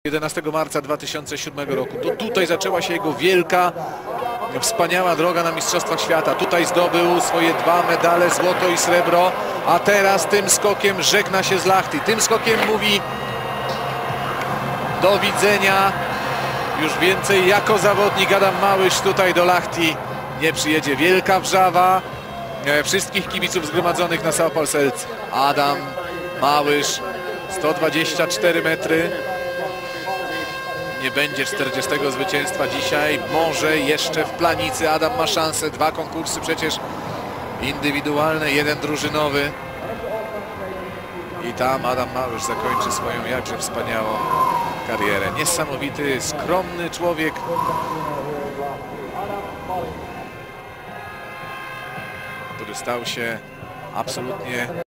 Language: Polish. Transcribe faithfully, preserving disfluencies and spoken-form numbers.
jedenastego marca dwa tysiące siódmego roku. To tutaj zaczęła się jego wielka, wspaniała droga na Mistrzostwach Świata. Tutaj zdobył swoje dwa medale, złoto i srebro, a teraz tym skokiem żegna się z Lahti. Tym skokiem mówi do widzenia. Już więcej jako zawodnik Adam Małysz tutaj do Lahti nie przyjedzie. Wielka wrzawa wszystkich kibiców zgromadzonych na Saopolselc. Adam Małysz, sto dwadzieścia cztery metry. Nie będzie czterdziestego zwycięstwa dzisiaj. Może jeszcze w Planicy Adam ma szansę. Dwa konkursy przecież indywidualne, jeden drużynowy. I tam Adam Małysz zakończy swoją jakże wspaniałą karierę. Niesamowity, skromny człowiek. Który stał się absolutnie